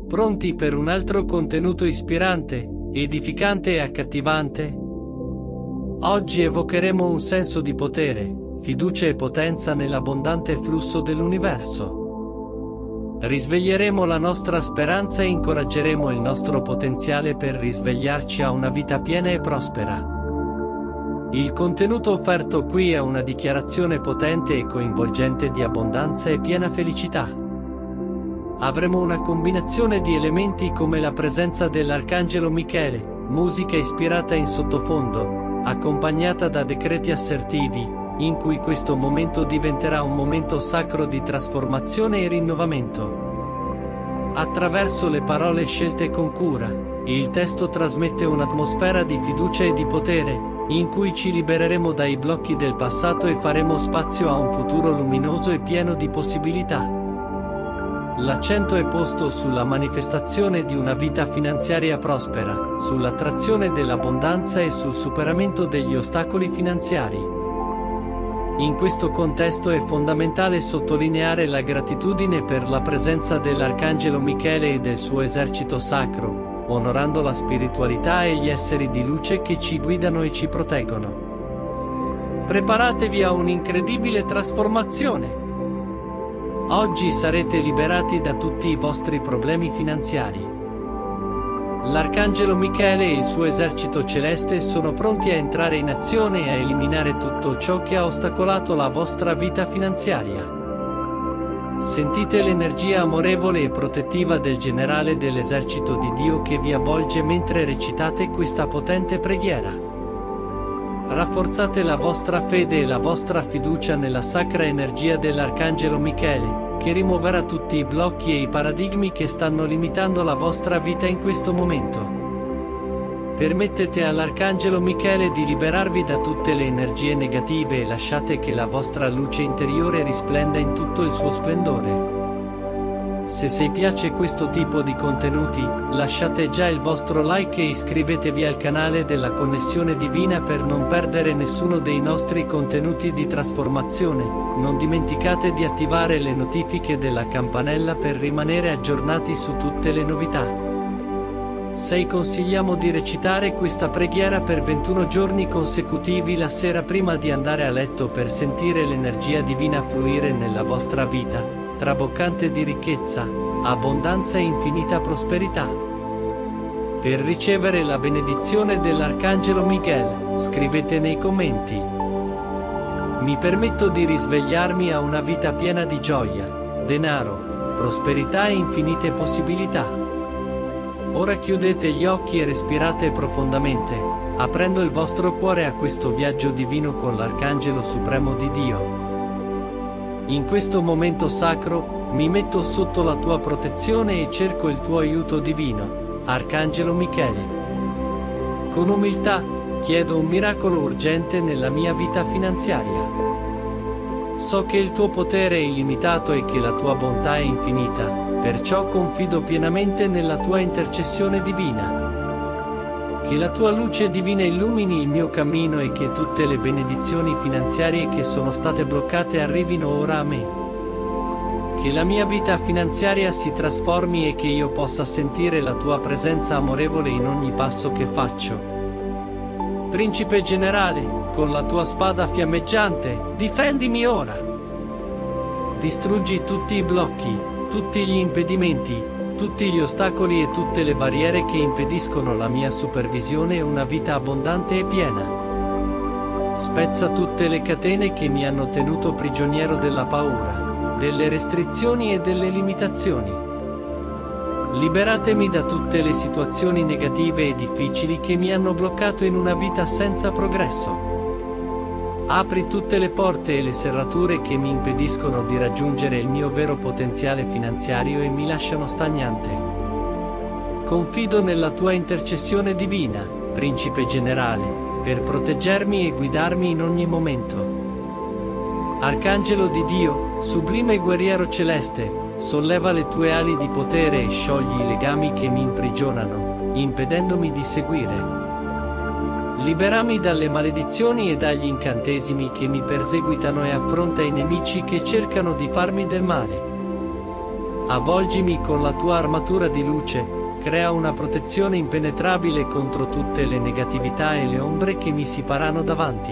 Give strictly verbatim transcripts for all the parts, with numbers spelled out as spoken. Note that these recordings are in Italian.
Pronti per un altro contenuto ispirante, edificante e accattivante? Oggi evocheremo un senso di potere, fiducia e potenza nell'abbondante flusso dell'universo. Risveglieremo la nostra speranza e incoraggeremo il nostro potenziale per risvegliarci a una vita piena e prospera. Il contenuto offerto qui è una dichiarazione potente e coinvolgente di abbondanza e piena felicità. Avremo una combinazione di elementi come la presenza dell'Arcangelo Michele, musica ispirata in sottofondo, accompagnata da decreti assertivi, in cui questo momento diventerà un momento sacro di trasformazione e rinnovamento. Attraverso le parole scelte con cura, il testo trasmette un'atmosfera di fiducia e di potere, in cui ci libereremo dai blocchi del passato e faremo spazio a un futuro luminoso e pieno di possibilità. L'accento è posto sulla manifestazione di una vita finanziaria prospera, sull'attrazione dell'abbondanza e sul superamento degli ostacoli finanziari. In questo contesto è fondamentale sottolineare la gratitudine per la presenza dell'Arcangelo Michele e del suo esercito sacro, onorando la spiritualità e gli esseri di luce che ci guidano e ci proteggono. Preparatevi a un'incredibile trasformazione. Oggi sarete liberati da tutti i vostri problemi finanziari. L'Arcangelo Michele e il suo esercito celeste sono pronti a entrare in azione e a eliminare tutto ciò che ha ostacolato la vostra vita finanziaria. Sentite l'energia amorevole e protettiva del generale dell'esercito di Dio che vi avvolge mentre recitate questa potente preghiera. Rafforzate la vostra fede e la vostra fiducia nella sacra energia dell'Arcangelo Michele, che rimuoverà tutti i blocchi e i paradigmi che stanno limitando la vostra vita in questo momento. Permettete all'Arcangelo Michele di liberarvi da tutte le energie negative e lasciate che la vostra luce interiore risplenda in tutto il suo splendore. Se vi piace questo tipo di contenuti, lasciate già il vostro like e iscrivetevi al canale della Connessione Divina per non perdere nessuno dei nostri contenuti di trasformazione. Non dimenticate di attivare le notifiche della campanella per rimanere aggiornati su tutte le novità. Se consigliamo di recitare questa preghiera per ventuno giorni consecutivi la sera prima di andare a letto per sentire l'energia divina fluire nella vostra vita, traboccante di ricchezza, abbondanza e infinita prosperità. Per ricevere la benedizione dell'Arcangelo Michele, scrivete nei commenti: mi permetto di risvegliarmi a una vita piena di gioia, denaro, prosperità e infinite possibilità. Ora chiudete gli occhi e respirate profondamente, aprendo il vostro cuore a questo viaggio divino con l'Arcangelo Supremo di Dio. In questo momento sacro, mi metto sotto la tua protezione e cerco il tuo aiuto divino, Arcangelo Michele. Con umiltà, chiedo un miracolo urgente nella mia vita finanziaria. So che il tuo potere è illimitato e che la tua bontà è infinita, perciò confido pienamente nella tua intercessione divina. Che la tua luce divina illumini il mio cammino e che tutte le benedizioni finanziarie che sono state bloccate arrivino ora a me. Che la mia vita finanziaria si trasformi e che io possa sentire la tua presenza amorevole in ogni passo che faccio. Principe generale, con la tua spada fiammeggiante, difendimi ora. Distruggi tutti i blocchi, tutti gli impedimenti, tutti gli ostacoli e tutte le barriere che impediscono la mia supervisione e una vita abbondante e piena. Spezza tutte le catene che mi hanno tenuto prigioniero della paura, delle restrizioni e delle limitazioni. Liberatemi da tutte le situazioni negative e difficili che mi hanno bloccato in una vita senza progresso. Apri tutte le porte e le serrature che mi impediscono di raggiungere il mio vero potenziale finanziario e mi lasciano stagnante. Confido nella tua intercessione divina, Principe generale, per proteggermi e guidarmi in ogni momento. Arcangelo di Dio, sublime guerriero celeste, solleva le tue ali di potere e sciogli i legami che mi imprigionano, impedendomi di seguire. Liberami dalle maledizioni e dagli incantesimi che mi perseguitano e affronta i nemici che cercano di farmi del male. Avvolgimi con la tua armatura di luce, crea una protezione impenetrabile contro tutte le negatività e le ombre che mi si parano davanti.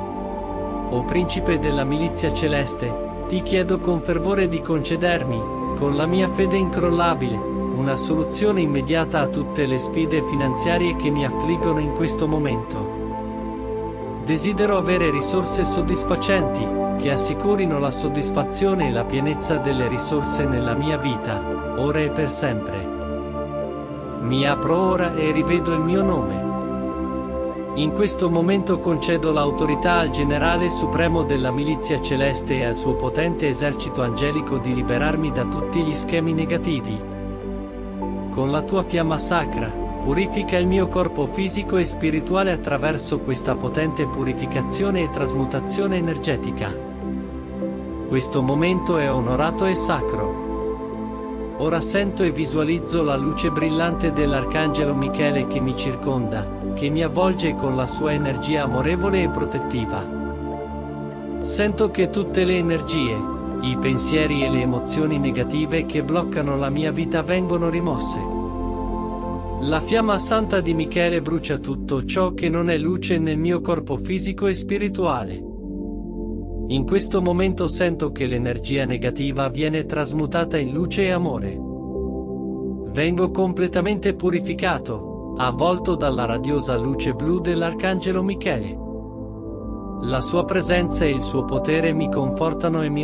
O Principe della milizia celeste, ti chiedo con fervore di concedermi, con la mia fede incrollabile, una soluzione immediata a tutte le sfide finanziarie che mi affliggono in questo momento. Desidero avere risorse soddisfacenti, che assicurino la soddisfazione e la pienezza delle risorse nella mia vita, ora e per sempre. Mi apro ora e rivedo il mio nome. In questo momento concedo l'autorità al generale supremo della milizia celeste e al suo potente esercito angelico di liberarmi da tutti gli schemi negativi. Con la tua fiamma sacra, purifica il mio corpo fisico e spirituale attraverso questa potente purificazione e trasmutazione energetica. Questo momento è onorato e sacro. Ora sento e visualizzo la luce brillante dell'Arcangelo Michele che mi circonda, che mi avvolge con la sua energia amorevole e protettiva. Sento che tutte le energie, i pensieri e le emozioni negative che bloccano la mia vita vengono rimosse. La fiamma santa di Michele brucia tutto ciò che non è luce nel mio corpo fisico e spirituale. In questo momento sento che l'energia negativa viene trasmutata in luce e amore. Vengo completamente purificato, avvolto dalla radiosa luce blu dell'Arcangelo Michele. La sua presenza e il suo potere mi confortano e mi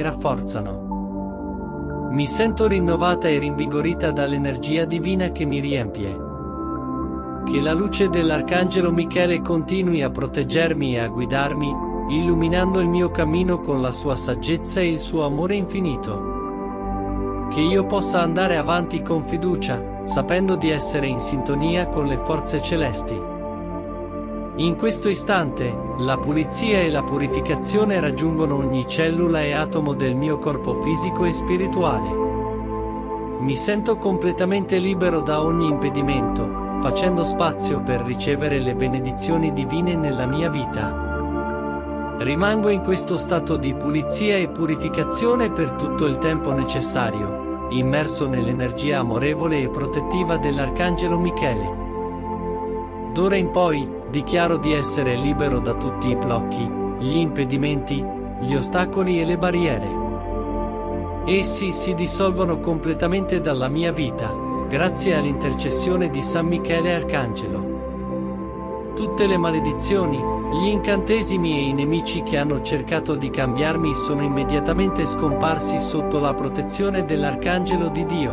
rafforzano. Mi sento rinnovata e rinvigorita dall'energia divina che mi riempie. Che la luce dell'Arcangelo Michele continui a proteggermi e a guidarmi, illuminando il mio cammino con la sua saggezza e il suo amore infinito. Che io possa andare avanti con fiducia, sapendo di essere in sintonia con le forze celesti. In questo istante, la pulizia e la purificazione raggiungono ogni cellula e atomo del mio corpo fisico e spirituale. Mi sento completamente libero da ogni impedimento, facendo spazio per ricevere le benedizioni divine nella mia vita. Rimango in questo stato di pulizia e purificazione per tutto il tempo necessario, immerso nell'energia amorevole e protettiva dell'Arcangelo Michele. D'ora in poi, dichiaro di essere libero da tutti i blocchi, gli impedimenti, gli ostacoli e le barriere. Essi si dissolvono completamente dalla mia vita, grazie all'intercessione di San Michele Arcangelo. Tutte le maledizioni, gli incantesimi e i nemici che hanno cercato di cambiarmi sono immediatamente scomparsi sotto la protezione dell'Arcangelo di Dio.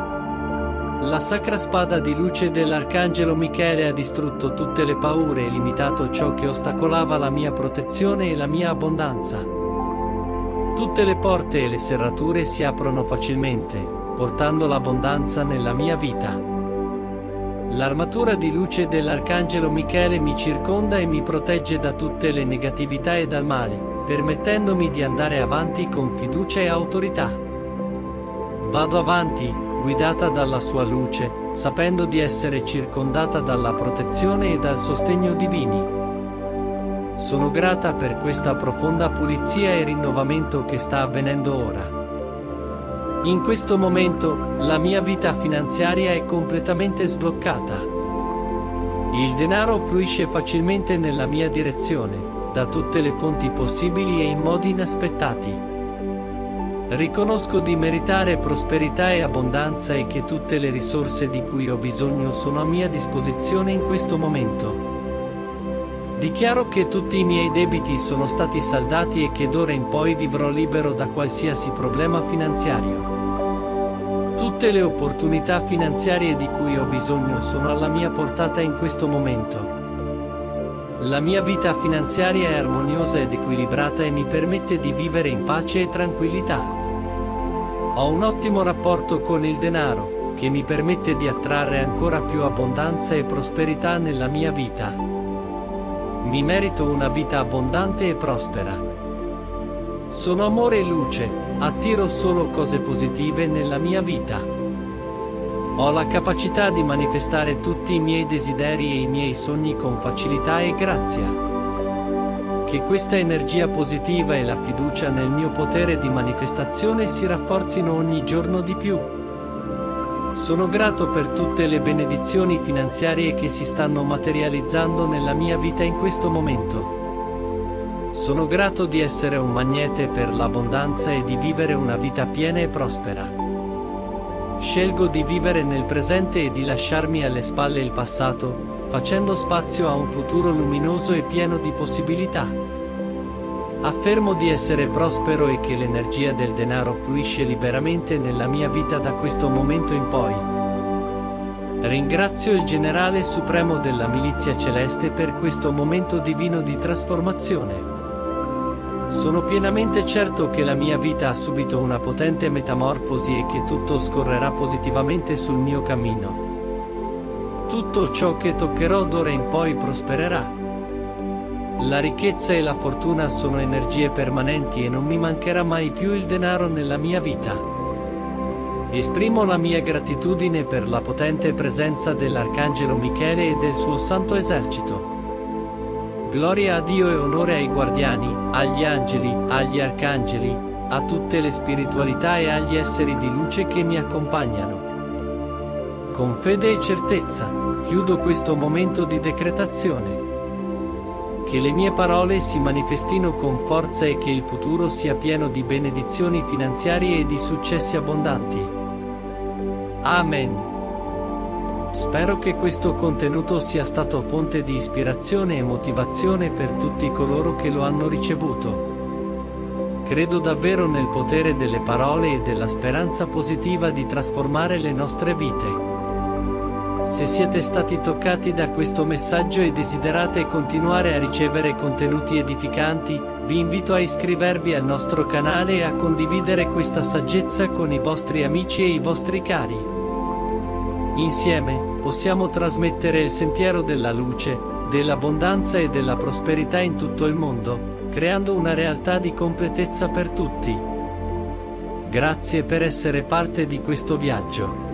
La sacra spada di luce dell'Arcangelo Michele ha distrutto tutte le paure e limitato ciò che ostacolava la mia protezione e la mia abbondanza. Tutte le porte e le serrature si aprono facilmente, portando l'abbondanza nella mia vita. L'armatura di luce dell'Arcangelo Michele mi circonda e mi protegge da tutte le negatività e dal male, permettendomi di andare avanti con fiducia e autorità. Vado avanti, guidata dalla sua luce, sapendo di essere circondata dalla protezione e dal sostegno divini. Sono grata per questa profonda pulizia e rinnovamento che sta avvenendo ora. In questo momento, la mia vita finanziaria è completamente sbloccata. Il denaro fluisce facilmente nella mia direzione, da tutte le fonti possibili e in modi inaspettati. Riconosco di meritare prosperità e abbondanza e che tutte le risorse di cui ho bisogno sono a mia disposizione in questo momento. Dichiaro che tutti i miei debiti sono stati saldati e che d'ora in poi vivrò libero da qualsiasi problema finanziario. Tutte le opportunità finanziarie di cui ho bisogno sono alla mia portata in questo momento. La mia vita finanziaria è armoniosa ed equilibrata e mi permette di vivere in pace e tranquillità. Ho un ottimo rapporto con il denaro, che mi permette di attrarre ancora più abbondanza e prosperità nella mia vita. Mi merito una vita abbondante e prospera. Sono amore e luce, attiro solo cose positive nella mia vita. Ho la capacità di manifestare tutti i miei desideri e i miei sogni con facilità e grazia. Che questa energia positiva e la fiducia nel mio potere di manifestazione si rafforzino ogni giorno di più. Sono grato per tutte le benedizioni finanziarie che si stanno materializzando nella mia vita in questo momento. Sono grato di essere un magnete per l'abbondanza e di vivere una vita piena e prospera. Scelgo di vivere nel presente e di lasciarmi alle spalle il passato, facendo spazio a un futuro luminoso e pieno di possibilità. Affermo di essere prospero e che l'energia del denaro fluisce liberamente nella mia vita da questo momento in poi. Ringrazio il Generale Supremo della Milizia Celeste per questo momento divino di trasformazione. Sono pienamente certo che la mia vita ha subito una potente metamorfosi e che tutto scorrerà positivamente sul mio cammino. Tutto ciò che toccherò d'ora in poi prospererà. La ricchezza e la fortuna sono energie permanenti e non mi mancherà mai più il denaro nella mia vita. Esprimo la mia gratitudine per la potente presenza dell'Arcangelo Michele e del suo santo esercito. Gloria a Dio e onore ai guardiani, agli angeli, agli arcangeli, a tutte le spiritualità e agli esseri di luce che mi accompagnano. Con fede e certezza, chiudo questo momento di decretazione. Che le mie parole si manifestino con forza e che il futuro sia pieno di benedizioni finanziarie e di successi abbondanti. Amen. Spero che questo contenuto sia stato fonte di ispirazione e motivazione per tutti coloro che lo hanno ricevuto. Credo davvero nel potere delle parole e della speranza positiva di trasformare le nostre vite. Se siete stati toccati da questo messaggio e desiderate continuare a ricevere contenuti edificanti, vi invito a iscrivervi al nostro canale e a condividere questa saggezza con i vostri amici e i vostri cari. Insieme, possiamo trasmettere il sentiero della luce, dell'abbondanza e della prosperità in tutto il mondo, creando una realtà di completezza per tutti. Grazie per essere parte di questo viaggio.